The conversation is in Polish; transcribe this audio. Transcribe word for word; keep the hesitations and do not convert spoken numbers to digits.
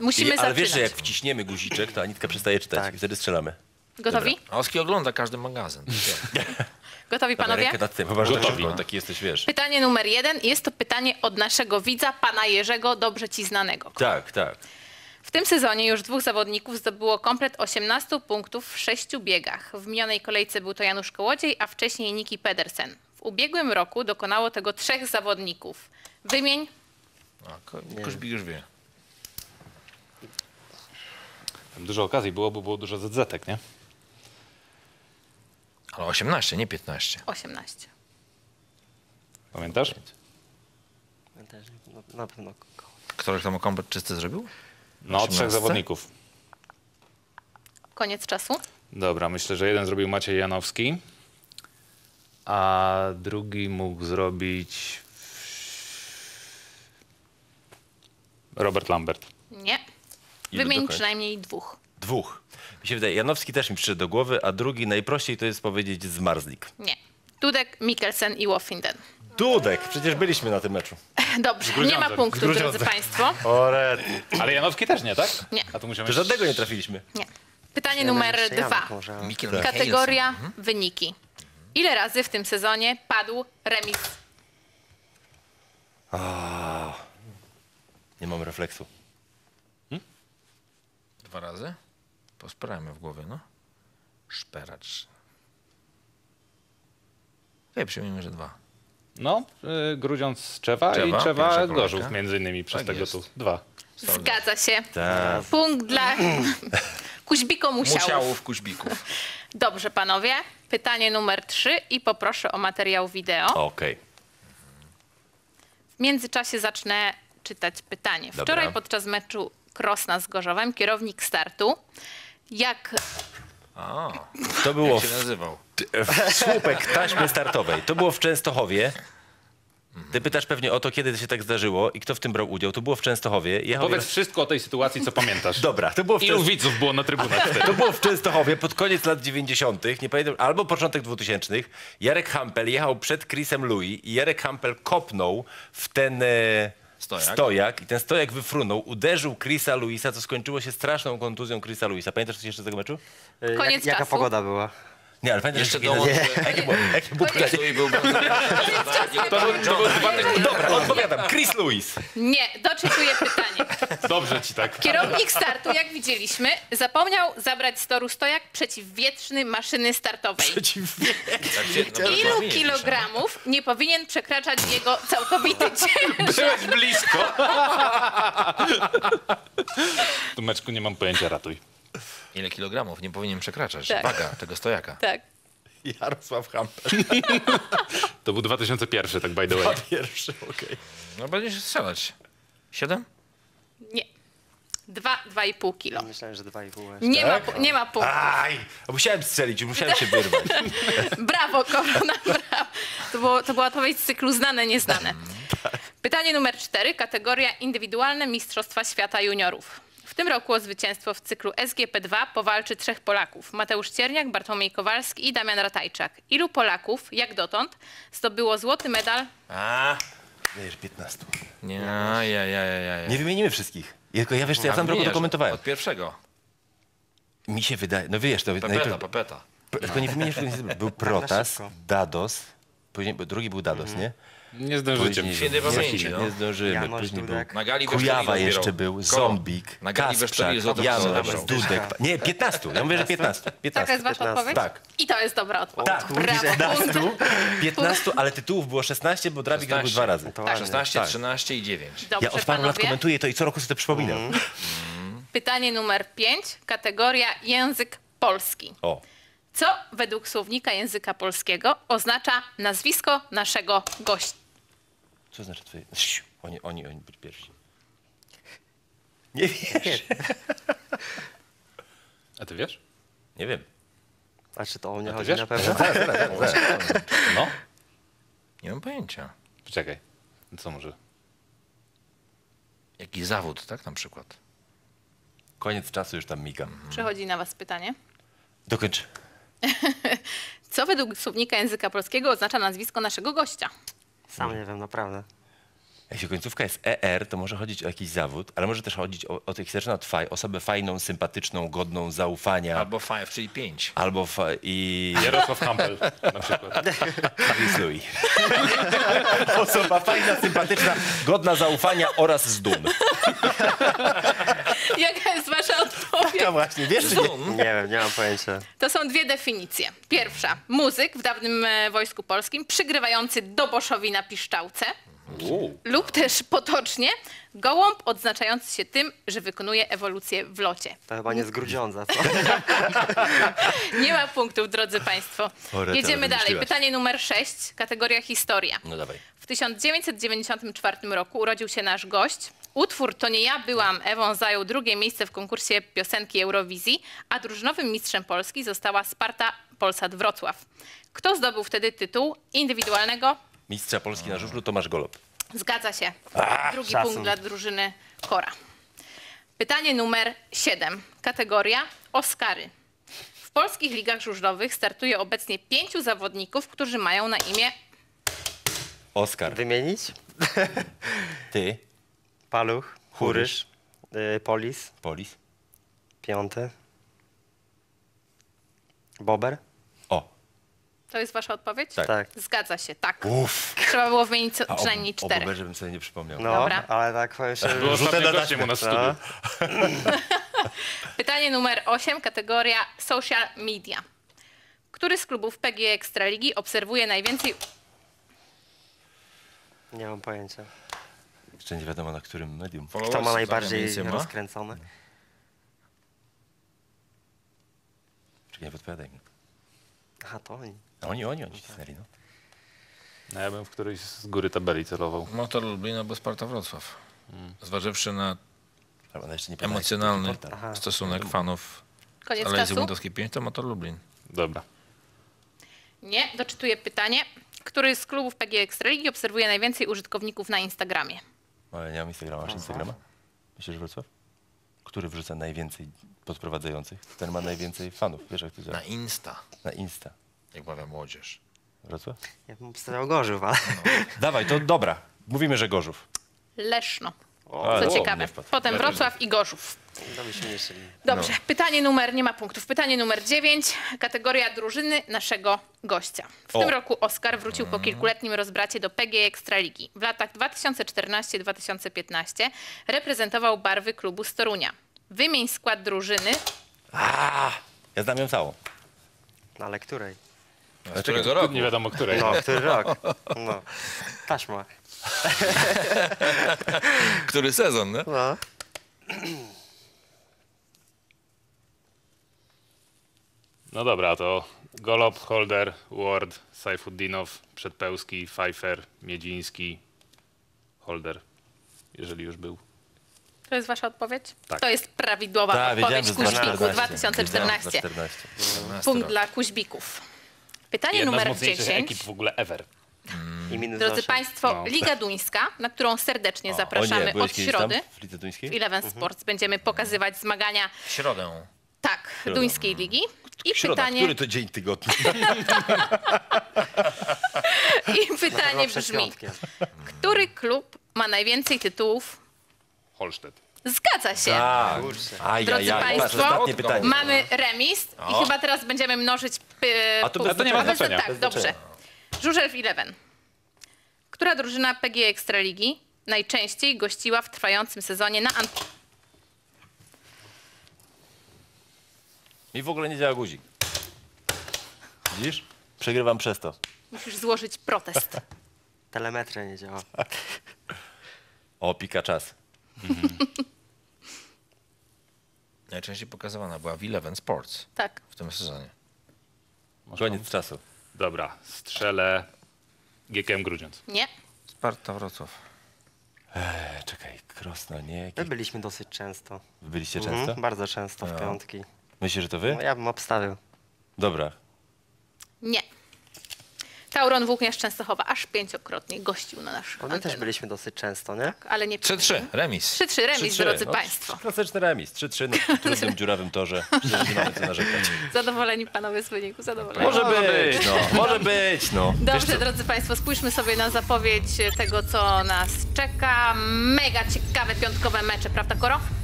Musimy I, ale zaczynać. wiesz, że jak wciśniemy guziczek, to Anitka przestaje czytać Tak. i wtedy strzelamy. Gotowi? A Oski ogląda każdy magazyn. Gotowi Dobra, panowie? rękę nad tym, chyba, że Gotowi. tak szybko, taki jesteś, wiesz. Pytanie numer jeden. Jest to pytanie od naszego widza, pana Jerzego, dobrze ci znanego. Tak, tak. W tym sezonie już dwóch zawodników zdobyło komplet osiemnaście punktów w sześciu biegach. W minionej kolejce był to Janusz Kołodziej, a wcześniej Niki Pedersen. W ubiegłym roku dokonało tego trzech zawodników. Wymień. A, ko- Kuźbik już wie. Tam dużo okazji było, bo było dużo zet-zetek, nie? Ale osiemnaście, nie piętnaście. osiemnaście. Pamiętasz? Ja też, no, na pewno. Który tam komplet czysty zrobił? No, trzech osiemnaście? zawodników. Koniec czasu. Dobra, myślę, że jeden zrobił Maciej Janowski, a drugi mógł zrobić Robert Lambert. Nie. Ile Wymień dokończ? przynajmniej dwóch. Dwóch. Mi się wydaje, Janowski też mi przyszedł do głowy, a drugi najprościej to jest powiedzieć Zmarzlik. Nie. Dudek, Mikkelsen i Wofinden. Dudek, przecież byliśmy na tym meczu. Dobrze, nie ma Grudziądze. punktu, drodzy Grudziądze. państwo. Ore, Ale Janowski też nie, tak? Nie. A tu musiałem to żadnego nie trafiliśmy. Nie. Pytanie Ja numer jeszcze Janek dwa. może, ale- Mikkel Kategoria Mikkelsen. wyniki. Ile razy w tym sezonie padł remis? Nie mam refleksu. Dwa razy? Pospierajmy w głowie, no. Szperacz. Nie, przyjmijmy, że dwa. No, y, Grudziądz z Czewa, Czewa, i pierwsza Czewa kolejka. Gorzów między innymi przez Tak tego jest. tu. Dwa. Zgadza się. Tak. Punkt dla Kuźbiko Musiałów. Musiałów, Kuźbików. Dobrze, panowie. Pytanie numer trzy i poproszę o materiał wideo. Okej. W międzyczasie zacznę czytać pytanie. Dobra. Wczoraj podczas meczu Krosna z Gorzowem kierownik startu, jak A, To było jak się w, nazywał? w słupek taśmy startowej. To było w Częstochowie. Ty pytasz pewnie o to, kiedy to się tak zdarzyło i kto w tym brał udział. To było w Częstochowie. Jechał Powiedz wszystko o tej sytuacji, co pamiętasz. Dobra, to było w Ilu Częst... widzów było na trybunach wtedy? To było w Częstochowie pod koniec lat dziewięćdziesiątych, nie pamiętam, albo początek dwutysięcznych. Jarek Hampel jechał przed Chrisem Louis i Jarek Hampel kopnął w ten e, Stojak. stojak i ten stojak wyfrunął, uderzył Chrisa Louisa, co skończyło się straszną kontuzją Chrisa Louisa. Pamiętasz coś jeszcze z tego meczu? Y, Koniec jak, jaka czasu. pogoda była? Nie, ale pamiętasz Jeszcze jakie- dołączę. jakie było, jakie było pytanie? Louis był brązowy. To, był- to był dwa tygodnie. Dobra, odpowiadam. Chris Louis. nie, doczytuję pytanie. Dobrze ci tak. Kierownik startu, jak widzieliśmy, zapomniał zabrać z toru stojak przeciwwietrzny maszyny startowej. Przeciwnie. Tak się- no, Ilu rozumiem, kilogramów nie powinien przekraczać jego całkowity ciężar? Byłeś blisko. Tu meczku nie mam pojęcia, ratuj. Ile kilogramów nie powinien przekraczać? Tak. Waga tego stojaka. Tak. Jarosław Hampel. To był dwa tysiące pierwszy, tak by the way. Pierwszy, okej. No będziesz strzelać. Siedem? Nie. Dwa, dwa i pół kilo. Myślałem, że dwa i pół. Nie ma, pu- nie ma punktu. Aj, a musiałem strzelić, musiałem się wyrwać. Brawo, Korona, brawo. To, było, to była odpowiedź z cyklu znane, nieznane. Pytanie numer cztery, kategoria indywidualne Mistrzostwa Świata Juniorów. W tym roku o zwycięstwo w cyklu S G P dwa powalczy trzech Polaków. Mateusz Cierniak, Bartłomiej Kowalski i Damian Ratajczak. Ilu Polaków, jak dotąd, zdobyło złoty medal? A, Wiesz, piętnastu. nie, ja, ja, ja, ja, ja. Nie wymienimy wszystkich. Tylko ja wiesz, co ja w A tym roku wymieniasz dokumentowałem. Od pierwszego. Mi się wydaje, no wiesz, to Pepeta, najpierw, pepeta. tylko nie wymienisz, był Protas, szybko. Dados, później był- drugi był Dados, nie? Nie zdążycie. Później- Świętej pamięci, no. Nie zdążymy, Janoś później był Dudek. Na gali Kujawa Beszteli jeszcze odbierał. był, Kogo? Zombik, Na gali Beszteli Kasprzak, złoto Janoś, zabrał. Dudek. Nie, piętnastu, ja mówię, że piętnastu. Taka piętnastu. jest wasza odpowiedź? Tak. I to jest dobra odpowiedź. Tak, Brawo, punkt. piętnastu, ale tytułów było szesnaście, bo Drabik robił szesnaście. dwa razy. To ładnie. szesnaście, Tak. trzynaście i dziewięć. Dobrze, Ja od paru lat panowie. komentuję to i co roku sobie to przypominam. Pytanie numer pięć, kategoria język polski. O, Co według słownika języka polskiego oznacza nazwisko naszego gościa? co znaczy twoje... Siu, Oni, oni, oni byli pierwsi. Nie wiesz? A ty wiesz? Nie wiem. A czy to o mnie ty chodzi wiesz? na pewno? No. Nie mam pojęcia. Poczekaj. Co może? Jaki zawód, tak na przykład? Koniec czasu już tam migam. Przechodzi na was pytanie. Dokończ. Co według słownika języka polskiego oznacza nazwisko naszego gościa? Sam nie wiem, naprawdę. Jeśli końcówka jest E R, to może chodzić o jakiś zawód, ale może też chodzić o, o tych zaczyna od faj, osobę fajną, sympatyczną, godną zaufania. Albo five, czyli pięć. Albo fa, i Jarosław Hampel na przykład. Chris Louis. Osoba fajna, sympatyczna, godna zaufania oraz z dum. Jaka jest wasza odpowiedź? No właśnie, wiesz, czy nie? Nie wiem, nie mam pojęcia. To są dwie definicje. Pierwsza, muzyk w dawnym e, Wojsku Polskim, przygrywający doboszowi na piszczałce. Uuu. Lub też potocznie, gołąb odznaczający się tym, że wykonuje ewolucję w locie. To chyba nie z Grudziądza, co? Nie ma punktów, drodzy Państwo. O, rety, Jedziemy ale dalej. wymyśliłaś. Pytanie numer sześć, kategoria historia. No dawaj. W tysiąc dziewięćset dziewięćdziesiątym czwartym roku urodził się nasz gość. Utwór To nie ja byłam Ewą zajął drugie miejsce w konkursie piosenki Eurowizji, a drużynowym mistrzem Polski została Sparta Polsat Wrocław. Kto zdobył wtedy tytuł indywidualnego? Mistrza Polski na żużlu Tomasz Golob. Zgadza się. Drugi szacun. punkt dla drużyny Kora. Pytanie numer siedem. Kategoria Oscary. W polskich ligach żużlowych startuje obecnie pięciu zawodników, którzy mają na imię Oskar. Wymienić? Ty. Paluch, Hurysz, y, Polis, Polis. Piąty, Bober. O. To jest wasza odpowiedź? Tak. Tak. Zgadza się, tak. Uff. Trzeba było wymienić co, A o, przynajmniej o cztery. Boberze bym sobie nie przypomniał. No, Dobra. ale tak powiem szczerze, Był że- ostatnim gościem u nas w studiu. No. Pytanie numer osiem, kategoria social media. Który z klubów P G E Ekstraligi obserwuje najwięcej... Nie mam pojęcia. Jeszcze nie wiadomo na którym medium. Kto ma Followersów najbardziej więcej ma? rozkręcony? Czekaj, nie podpowiadaj mi. Aha, to oni. A oni, oni, oni cisnęli, no. No, ja bym w którejś z góry tabeli celował. Motor Lublin albo Sparta Wrocław. Zważywszy na Ale ona jeszcze nie podała, emocjonalny jaki to portal. Aha. stosunek fanów Koniec Alei czasu? Zygmuntowskiej pięć, to Motor Lublin. Dobra. Nie, doczytuję pytanie. Który z klubów P G E Ekstraligi obserwuje najwięcej użytkowników na Instagramie? Ale nie mam Instagrama. Masz Instagrama? Myślisz, że Wrocław? Który wrzuca najwięcej podprowadzających? Ten ma najwięcej fanów. Wiesz, jak to działa? Na Insta, Na Insta. jak mawia młodzież. Wrocław? Ja bym obstawiał Gorzów, ale... Dawaj, to dobra. Mówimy, że Gorzów. Leszno. Ale- Co o, ciekawe. nie wpadł. Potem Wrocław i Gorzów. To byśmy nie chcieli. Dobrze, pytanie numer, nie ma punktów. Pytanie numer dziewięć, kategoria drużyny naszego gościa. W O. tym roku Oskar wrócił po kilkuletnim rozbracie do P G E Ekstraligi. W latach dwa tysiące czternastym do dwa tysiące piętnastego reprezentował barwy klubu z Torunia. Wymień skład drużyny. Ja znam ją całą. No ale której? Z którego roku? Nie wiadomo której. No, który rok? No. Taśma. Który sezon, nie? No. No dobra, to Golob, Holder, Ward, Sajfuddinow, Przedpełski, Pfeiffer, Miedziński, Holder, jeżeli już był. To jest wasza odpowiedź? Tak. To jest prawidłowa Tak, wiedziałem, odpowiedź że Kuźbiku dwa dwa tysiące czternaście. czternaście. Punkt dla Kuźbików. Pytanie Jedna z numer mocniejszych dziesięć. ekip w ogóle ever. I minus Drodzy osiem. Państwo, No. Liga Duńska, na którą serdecznie O zapraszamy nie, byłeś od kiedyś środy. tam w Lidze Duńskiej? W Eleven Sports będziemy pokazywać zmagania, W środę. tak, duńskiej ligi. I Środa, pytanie, który to dzień tygodnia? i pytanie Chyba przed brzmi, piątkiem. który klub ma najwięcej tytułów? Holstedt. Zgadza się. Tak. Kurczę. Ajajaj, Drodzy patrz, państwo, ostatnie pytanie. Mamy remis i chyba teraz będziemy mnożyć py, A to bez punkty. znaczenia. A bez- znaczenia. Tak, Bez dobrze. znaczenia. Żużel w Eleven. Która drużyna P G E Ekstraligi najczęściej gościła w trwającym sezonie na Ant... Mi w ogóle nie działa guzik. Widzisz? Przegrywam przez to. Musisz złożyć protest. Telemetria nie działa. O, pika czas. Najczęściej pokazywana była w Eleven Sports Tak. w tym sezonie. Koniec czasu. Dobra, strzelę G K M Grudziądz. Nie. Sparta Wrocław. E, czekaj, Krosno, nie? My byliśmy dosyć często. Wy byliście Mhm, często? bardzo często w No. piątki. Myślisz, że to wy? No, ja bym obstawił. Dobra. Nie. Tauron Włókniarz Częstochowa aż pięciokrotnie gościł na naszych Ale my też antenach. byliśmy dosyć często, nie? Ale nie trzy trzy, remis. trzy trzy remis, trzy trzy. drodzy No, Państwo. Klasyczny remis. trzy trzy na trudnym, dziurawym torze. Myślę, że nie mamy co narzekać. Zadowoleni panowie z wyniku, zadowoleni. Może być, no. Może być, no. Dobrze, drodzy Państwo, spójrzmy sobie na zapowiedź tego, co nas czeka. Mega ciekawe piątkowe mecze, prawda, Koro?